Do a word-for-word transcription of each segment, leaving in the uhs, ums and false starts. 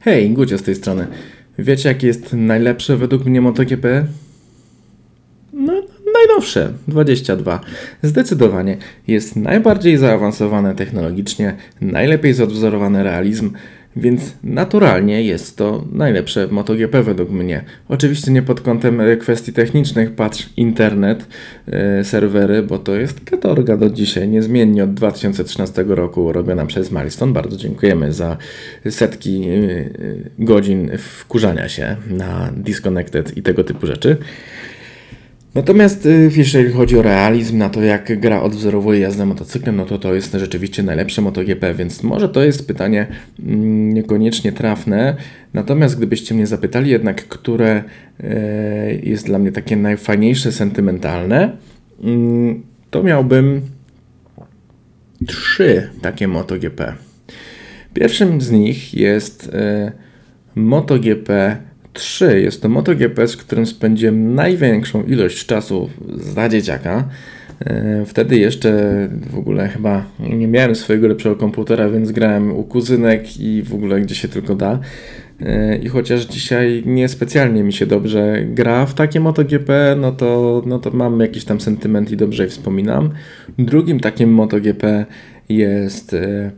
Hej, Gucio z tej strony. Wiecie, jakie jest najlepsze według mnie MotoGP? No, najnowsze, dwadzieścia dwa. Zdecydowanie jest najbardziej zaawansowane technologicznie, najlepiej zodwzorowany realizm, więc naturalnie jest to najlepsze MotoGP według mnie. Oczywiście nie pod kątem kwestii technicznych, patrz internet, yy, serwery, bo to jest katorga do dzisiaj, niezmiennie od dwa tysiące trzynastego roku robiona przez Milestone. Bardzo dziękujemy za setki yy, godzin wkurzania się na Disconnected i tego typu rzeczy. Natomiast jeżeli chodzi o realizm, na to jak gra odwzorowuje jazdę motocyklem, no to to jest rzeczywiście najlepsze MotoGP, więc może to jest pytanie niekoniecznie trafne. Natomiast gdybyście mnie zapytali jednak, które jest dla mnie takie najfajniejsze, sentymentalne, to miałbym trzy takie MotoGP. Pierwszym z nich jest MotoGP trzy. Jest to MotoGP, z którym spędziłem największą ilość czasu za dzieciaka. Wtedy jeszcze w ogóle chyba nie miałem swojego lepszego komputera, więc grałem u kuzynek i w ogóle gdzie się tylko da. I chociaż dzisiaj niespecjalnie mi się dobrze gra w takie MotoGP, no to, no to mam jakiś tam sentyment i dobrze je wspominam. Drugim takim MotoGP jest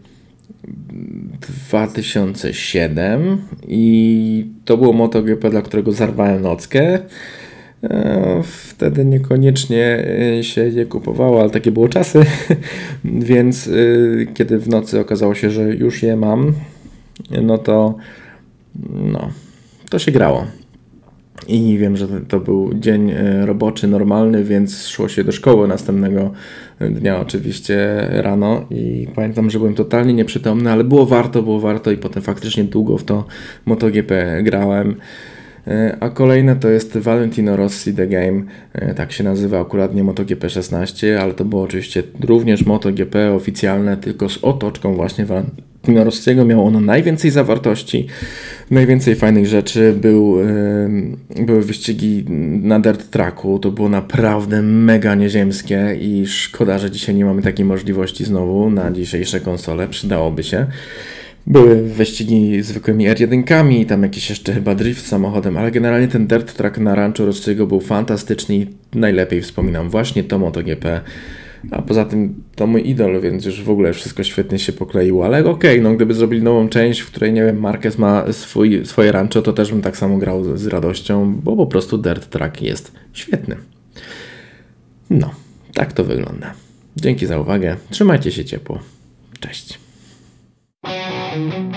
dwa tysiące siódmy i to było MotoGP, dla którego zarwałem nockę. Wtedy niekoniecznie się je kupowało, ale takie były czasy, więc kiedy w nocy okazało się, że już je mam, no to no, to się grało. I wiem, że to był dzień roboczy, normalny, więc szło się do szkoły następnego dnia oczywiście rano i pamiętam, że byłem totalnie nieprzytomny, ale było warto, było warto i potem faktycznie długo w to MotoGP grałem. A kolejne to jest Valentino Rossi The Game, tak się nazywa akurat, nie MotoGP szesnaście, ale to było oczywiście również MotoGP oficjalne, tylko z otoczką właśnie Valentino Rossiego. Miało ono najwięcej zawartości, najwięcej fajnych rzeczy, Był, yy, były wyścigi na dirt tracku, to było naprawdę mega nieziemskie i szkoda, że dzisiaj nie mamy takiej możliwości znowu na dzisiejsze konsole, przydałoby się. Były wyścigi zwykłymi er jeden, tam jakiś jeszcze chyba drift samochodem, ale generalnie ten dirt track na Rancho Rossiego był fantastyczny i najlepiej wspominam właśnie to MotoGP. A poza tym to mój idol, więc już w ogóle wszystko świetnie się pokleiło, ale okej, okay, no gdyby zrobili nową część, w której nie wiem, Marquez ma swój, swoje rancho, to też bym tak samo grał z radością, bo po prostu dirt track jest świetny. No, tak to wygląda. Dzięki za uwagę, trzymajcie się ciepło. Cześć.